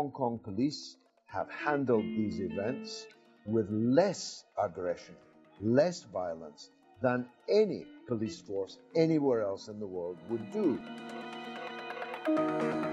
Hong Kong police have handled these events with less aggression, less violence than any police force anywhere else in the world would do.